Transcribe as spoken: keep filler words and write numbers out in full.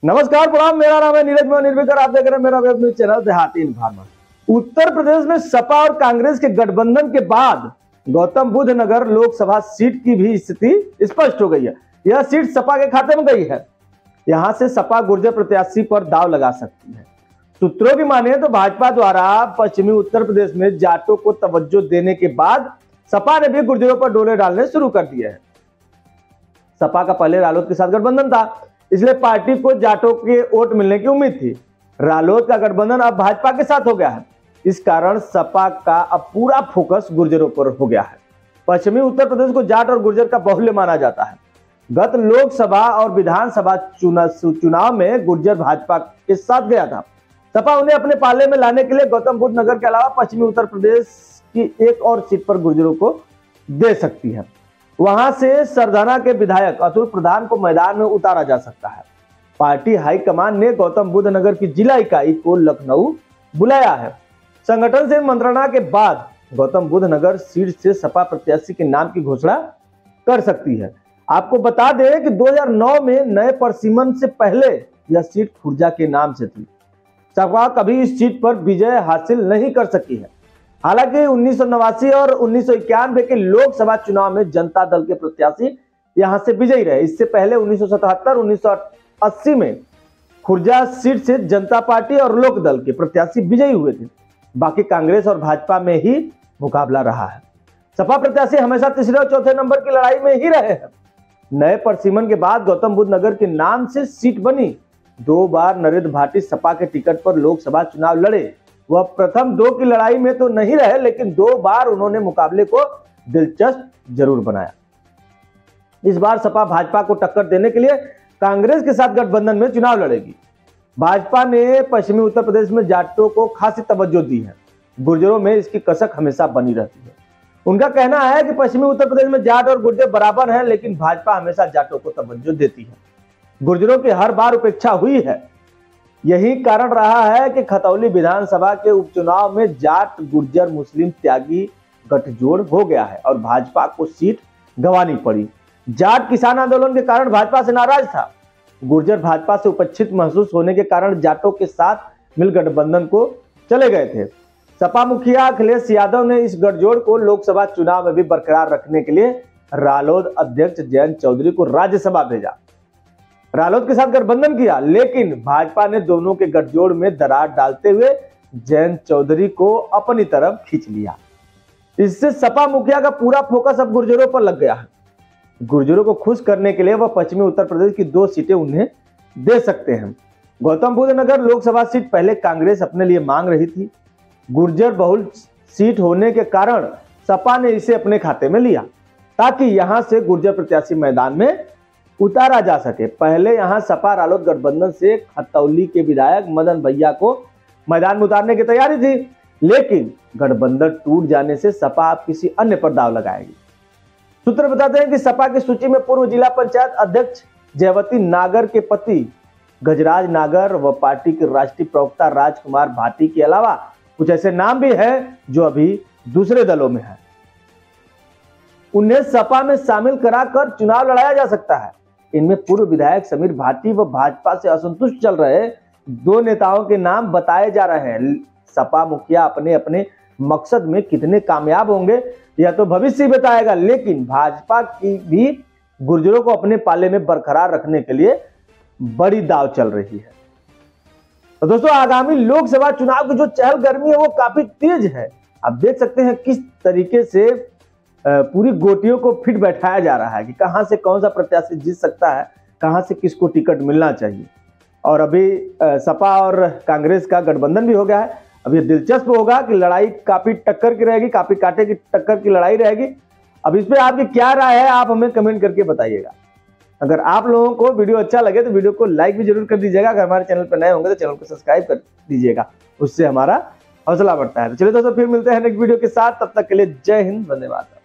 नमस्कार प्रणाम, मेरा नाम है नीरज मोहन निर्विकर। आप देख रहे हैं मेरा web news channel Dehati informer. Uttar Pradesh में सपा और कांग्रेस के गठबंधन के बाद गौतम बुद्ध नगर लोकसभा सीट की भी स्थिति स्पष्ट हो गई है। यह सीट सपा के खाते में गई है। यहां से सपा गुर्जर प्रत्याशी पर दाव लगा सकती है। सूत्रों की माने तो भाजपा द्वारा पश्चिमी उत्तर प्रदेश में जाटों को तवज्जो देने के बाद सपा ने भी गुर्जरों पर डोले डालने शुरू कर दिए हैं। सपा का पहले रालोद के साथ गठबंधन था, इसलिए पार्टी को जाटों के वोट मिलने की उम्मीद थी। रालोद का गठबंधन अब भाजपा के साथ हो गया है। इस कारण सपा का अब पूरा फोकस गुर्जरों पर हो गया है। पश्चिमी उत्तर प्रदेश को जाट और गुर्जर का बाहुल्य माना जाता है। गत लोकसभा और विधानसभा चुनाव में गुर्जर भाजपा के साथ गया था। सपा उन्हें अपने पाले में लाने के लिए गौतम बुद्ध नगर के अलावा पश्चिमी उत्तर प्रदेश की एक और सीट पर गुर्जरों को दे सकती है। वहां से सरदाना के विधायक अतुल प्रधान को मैदान में उतारा जा सकता है। पार्टी हाईकमान ने गौतम बुद्ध नगर की जिला इकाई को लखनऊ बुलाया है। संगठन से मंत्रणा के बाद गौतम बुद्ध नगर सीट से सपा प्रत्याशी के नाम की घोषणा कर सकती है। आपको बता दें कि दो हज़ार नौ में नए परसीमन से पहले यह सीट खुर्जा के नाम से थी। सपा कभी इस सीट पर विजय हासिल नहीं कर सकी है। हालांकि उन्नीस सौ नवासी और उन्नीस सौ इक्यानवे के लोकसभा चुनाव में जनता दल के प्रत्याशी यहां से विजयी रहे। इससे पहले उन्नीस सौ सतहत्तर उन्नीस सौ अस्सी में खुर्जा सीट से जनता पार्टी और लोक दल के प्रत्याशी विजयी हुए थे। बाकी कांग्रेस और भाजपा में ही मुकाबला रहा है। सपा प्रत्याशी हमेशा तीसरे और चौथे नंबर की लड़ाई में ही रहे हैं। नए परसीमन के बाद गौतम बुद्ध नगर के नाम से सीट बनी। दो बार नरेंद्र भाटी सपा के टिकट पर लोकसभा चुनाव लड़े। वह प्रथम दो की लड़ाई में तो नहीं रहे, लेकिन दो बार उन्होंने मुकाबले को दिलचस्प जरूर बनाया। इस बार सपा भाजपा को टक्कर देने के लिए कांग्रेस के साथ गठबंधन में चुनाव लड़ेगी। भाजपा ने पश्चिमी उत्तर प्रदेश में जाटों को खासी तवज्जो दी है। गुर्जरों में इसकी कसक हमेशा बनी रहती है। उनका कहना है कि पश्चिमी उत्तर प्रदेश में जाट और गुर्जर बराबर हैं, लेकिन भाजपा हमेशा जाटों को तवज्जो देती है। गुर्जरों की हर बार उपेक्षा हुई है। यही कारण रहा है कि खतौली विधानसभा के उपचुनाव में जाट गुर्जर मुस्लिम त्यागी गठजोड़ हो गया है और भाजपा को सीट गंवानी पड़ी। जाट किसान आंदोलन के कारण भाजपा से नाराज था। गुर्जर भाजपा से उपेक्षित महसूस होने के कारण जाटों के साथ मिल गठबंधन को चले गए थे। सपा मुखिया अखिलेश यादव ने इस गठजोड़ को लोकसभा चुनाव में भी बरकरार रखने के लिए रालोद अध्यक्ष जयंत चौधरी को राज्यसभा भेजा। रालोद के साथ गठबंधन किया, लेकिन भाजपा ने दोनों के गठजोड़ में दरार डालते हुए जयंत चौधरी को अपनी तरफ खींच लिया। इससे सपा मुखिया का पूरा फोकस अब गुर्जरों पर लग गया है। गुर्जरों को खुश करने के लिए वह पश्चिमी उत्तर प्रदेश की दो सीटें उन्हें दे सकते हैं। गौतम बुद्ध नगर लोकसभा सीट पहले कांग्रेस अपने लिए मांग रही थी। गुर्जर बहुल सीट होने के कारण सपा ने इसे अपने खाते में लिया, ताकि यहां से गुर्जर प्रत्याशी मैदान में उतारा जा सके। पहले यहां सपा रालोद गठबंधन से खतौली के विधायक मदन भैया को मैदान में उतारने की तैयारी थी, लेकिन गठबंधन टूट जाने से सपा अब किसी अन्य पर दाव लगाएगी। सूत्र बताते हैं कि सपा की सूची में पूर्व जिला पंचायत अध्यक्ष जयवती नागर के पति गजराज नागर व पार्टी के राष्ट्रीय प्रवक्ता राजकुमार भाटी के अलावा कुछ ऐसे नाम भी हैं जो अभी दूसरे दलों में हैं। उन्हें सपा में शामिल कराकर चुनाव लड़ाया जा सकता है। इनमें पूर्व विधायक समीर भाटी व भाजपा से असंतुष्ट चल रहे दो नेताओं के नाम बताए जा रहे हैं। सपा मुखिया अपने अपने मकसद में कितने कामयाब होंगे यह तो भविष्य बताएगा, लेकिन भाजपा की भी गुर्जरों को अपने पाले में बरकरार रखने के लिए बड़ी दाव चल रही है। तो दोस्तों, आगामी लोकसभा चुनाव की जो चहलगर्मी है वो काफी तेज है। आप देख सकते हैं किस तरीके से पूरी गोटियों को फिट बैठाया जा रहा है कि कहां से कौन सा प्रत्याशी जीत सकता है, कहां से किसको टिकट मिलना चाहिए। और अभी सपा और कांग्रेस का गठबंधन भी हो गया है। अब ये दिलचस्प होगा कि लड़ाई काफी टक्कर की रहेगी, काफी कांटे की टक्कर की लड़ाई रहेगी। अब इस पे आपकी क्या राय है, आप हमें कमेंट करके बताइएगा। अगर आप लोगों को वीडियो अच्छा लगे तो वीडियो को लाइक भी जरूर कर दीजिएगा। अगर हमारे चैनल पर नए होंगे तो चैनल को सब्सक्राइब कर दीजिएगा, उससे हमारा हौसला बढ़ता है। तो चलिए दोस्तों, फिर मिलते हैं नेक्स्ट वीडियो के साथ। तब तक के लिए जय हिंद, वंदे मातरम।